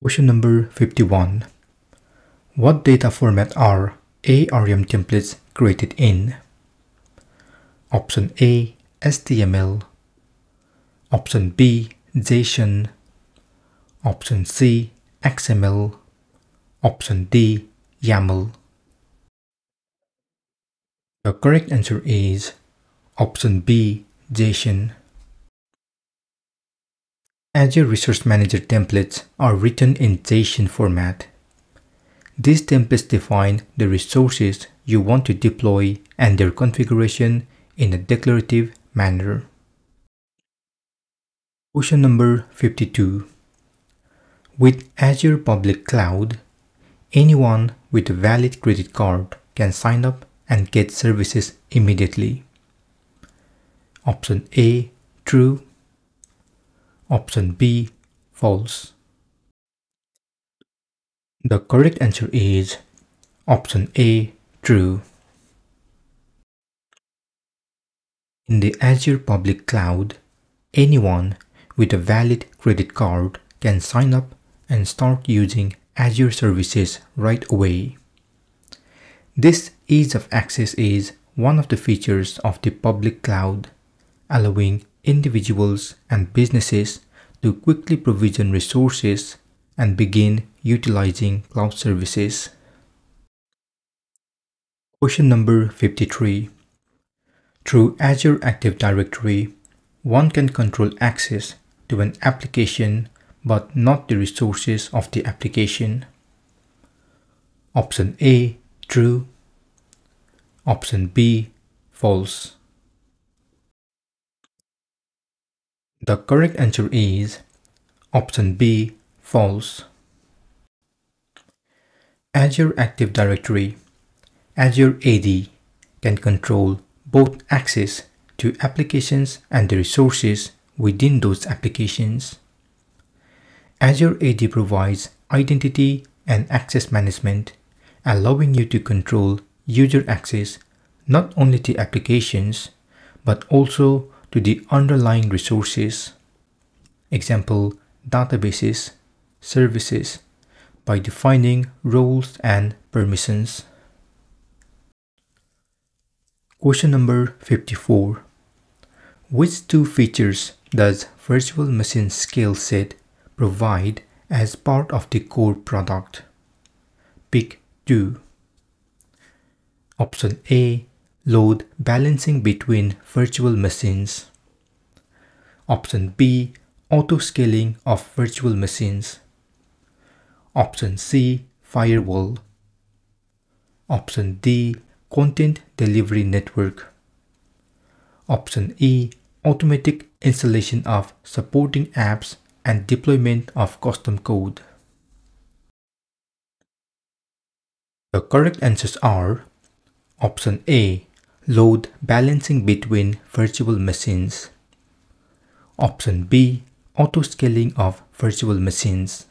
Question number 51. What data format are ARM templates created in? Option A, HTML. Option B, JSON. Option C, XML. Option D, YAML. The correct answer is option B, JSON. Azure Resource Manager templates are written in JSON format. These templates define the resources you want to deploy and their configuration in a declarative manner. Question number 52. With Azure Public Cloud, anyone with a valid credit card can sign up and get services immediately. Option A, true. Option B, false. The correct answer is option A, true. In the Azure Public Cloud, anyone with a valid credit card can sign up and start using Azure services right away. This ease of access is one of the features of the public cloud, allowing individuals and businesses to quickly provision resources and begin utilizing cloud services. Question number 53. Through Azure Active Directory, one can control access to an application but not the resources of the application. Option A, true. Option B, false. The correct answer is option B, false. Azure Active Directory, Azure AD, can control both access to applications and the resources within those applications. Azure AD provides identity and access management, allowing you to control user access not only to applications but also to the underlying resources, example databases, services, by defining roles and permissions. Question number 54. Which two features does Virtual Machine Skill Set provide as part of the core product? Pick 2. Option A, load balancing between virtual machines. Option B, auto-scaling of virtual machines. Option C, firewall. Option D, content delivery network. Option E, automatic installation of supporting apps and deployment of custom code. The correct answers are option A, load balancing between virtual machines. Option B, auto-scaling of virtual machines.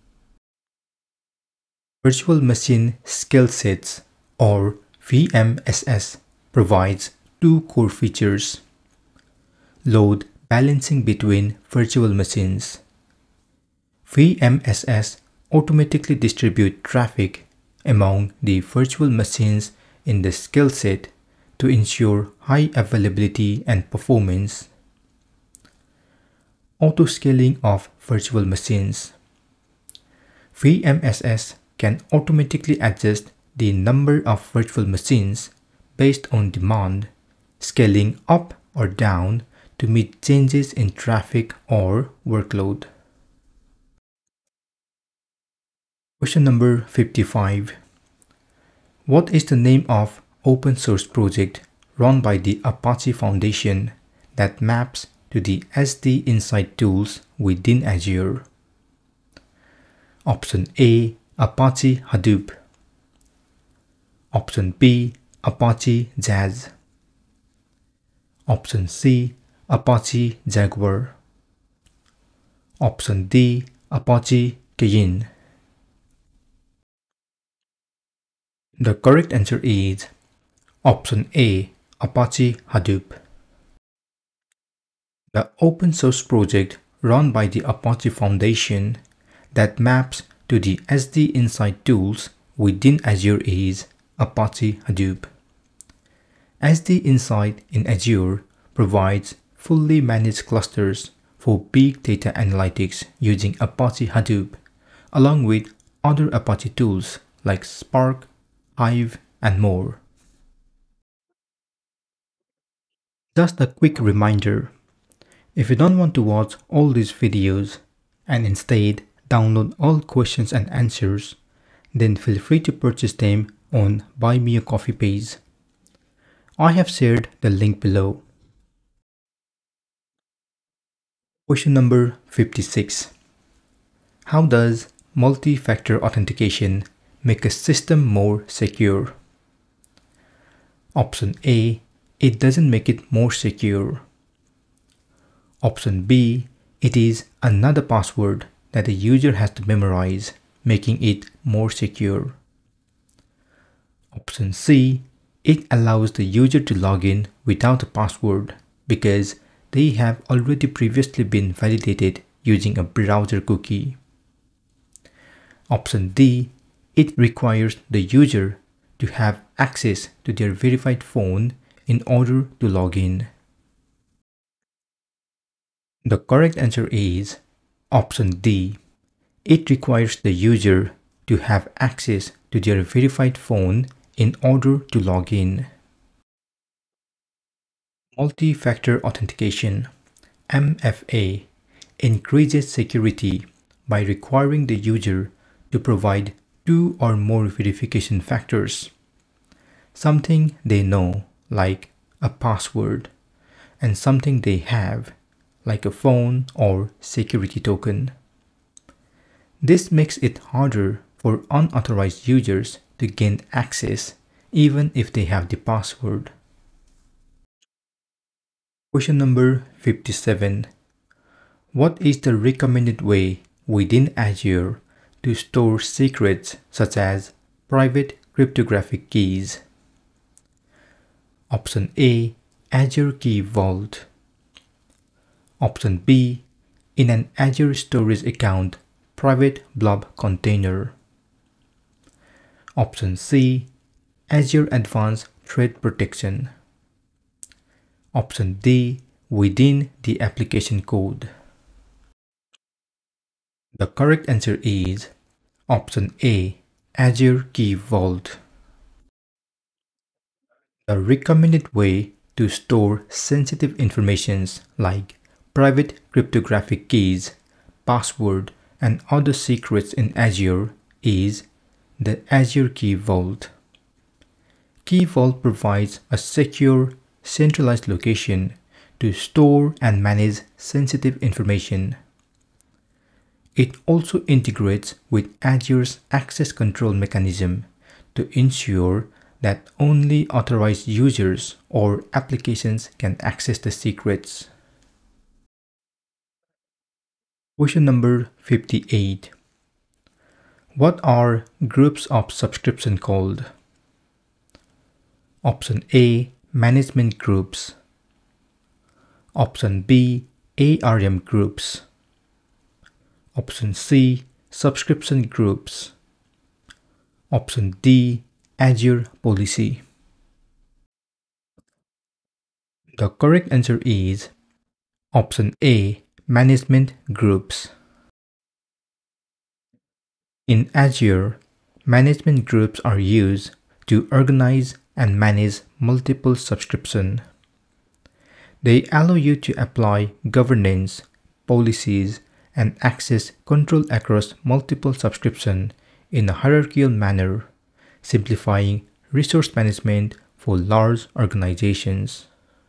Virtual Machine Skill Sets, or VMSS, provides two core features: load balancing between virtual machines. VMSS automatically distributes traffic among the virtual machines in the skill set to ensure high availability and performance. Auto-scaling of virtual machines. VMSS can automatically adjust the number of virtual machines based on demand, scaling up or down to meet changes in traffic or workload. Question number 55. What is the name of open source project run by the Apache Foundation that maps to the SD Insight tools within Azure? Option A, Apache Hadoop. Option B, Apache Jazz. Option C, Apache Jaguar. Option D, Apache Cayenne. The correct answer is option A, Apache Hadoop. The open source project run by the Apache Foundation that maps to the SD Insight tools within Azure is Apache Hadoop. SD Insight in Azure provides fully managed clusters for big data analytics using Apache Hadoop, along with other Apache tools like Spark, Hive, and more. Just a quick reminder, if you don't want to watch all these videos and instead download all questions and answers, then feel free to purchase them on Buy Me a Coffee page. I have shared the link below. Question number 56. How does multi-factor authentication make a system more secure? Option A, it doesn't make it more secure. Option B, it is another password that the user has to memorize, making it more secure. Option C, it allows the user to log in without a password because they have already previously been validated using a browser cookie. Option D, it requires the user to have access to their verified phone in order to log in. The correct answer is option D. It requires the user to have access to their verified phone in order to log in. Multi-factor authentication, MFA, increases security by requiring the user to provide 2 or more verification factors, something they know, like a password, and something they have, like a phone or security token. This makes it harder for unauthorized users to gain access even if they have the password. Question number 57. What is the recommended way within Azure to store secrets such as private cryptographic keys? Option A, Azure Key Vault. Option B, in an Azure Storage Account private blob container. Option C, Azure Advanced Threat Protection. Option D, within the application code. The correct answer is option A, Azure Key Vault. The recommended way to store sensitive informations like private cryptographic keys, password, and other secrets in Azure is the Azure Key Vault. Key Vault provides a secure, centralized location to store and manage sensitive information. It also integrates with Azure's access control mechanism to ensure that only authorized users or applications can access the secrets. Question number 58. What are groups of subscription called? Option A, management groups. Option B, ARM groups. Option C, subscription groups. Option D, Azure policy. The correct answer is option A, management groups. In Azure, management groups are used to organize and manage multiple subscriptions. They allow you to apply governance, policies, and access control across multiple subscriptions in a hierarchical manner, simplifying resource management for large organizations.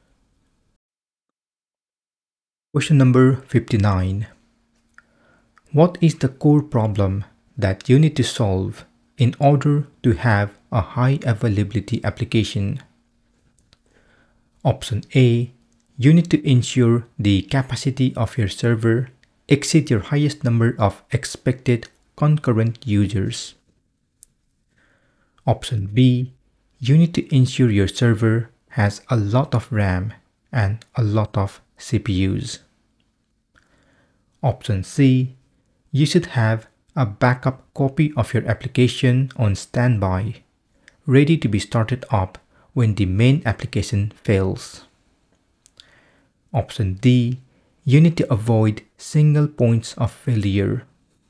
Question number 59. What is the core problem that you need to solve in order to have a high availability application? Option A, you need to ensure the capacity of your server exceeds your highest number of expected concurrent users. Option B, you need to ensure your server has a lot of RAM and a lot of CPUs. Option C, You should have a backup copy of your application on standby, ready to be started up when the main application fails. Option D. You need to avoid single points of failure.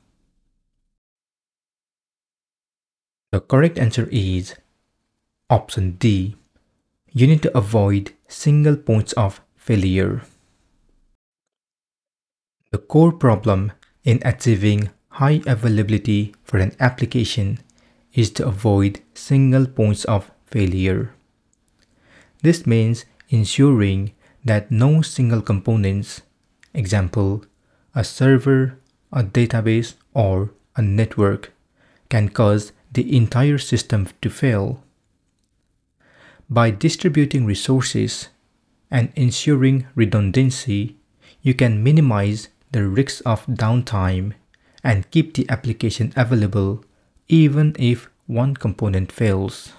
The correct answer is option D. You need to avoid single points of failure. The core problem in achieving high availability for an application is to avoid single points of failure. This means ensuring that no single components, example, a server, a database, or a network, can cause the entire system to fail. By distributing resources and ensuring redundancy, you can minimize the risks of downtime and keep the application available even if one component fails.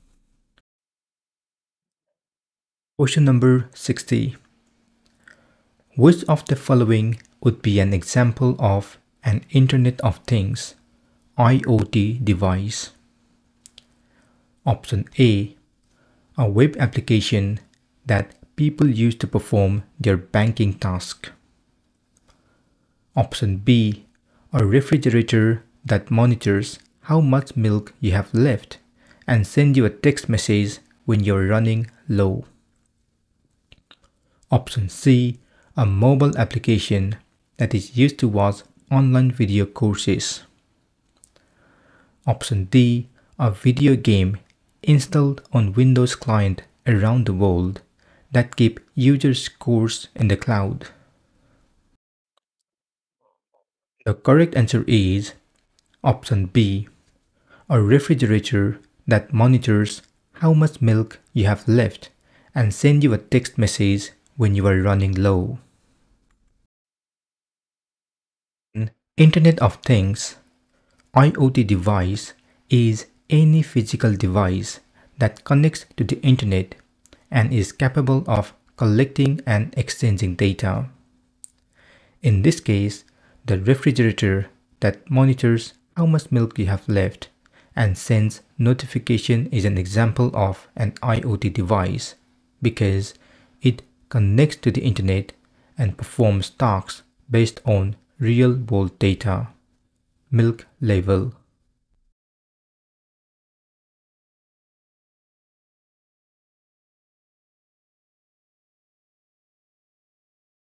Question number 60. Which of the following would be an example of an Internet of Things IoT device? Option A. A web application that people use to perform their banking task. Option B. A refrigerator that monitors how much milk you have left and sends you a text message when you're running low. Option C. A mobile application that is used to watch online video courses. Option D. A video game installed on Windows client around the world that keep user scores in the cloud. The correct answer is option B. A refrigerator that monitors how much milk you have left and send you a text message when you are running low. Internet of Things IoT device is any physical device that connects to the internet and is capable of collecting and exchanging data. In this case, the refrigerator that monitors how much milk you have left and sends notification is an example of an IoT device because it connects to the internet and performs tasks based on real-world data, milk level.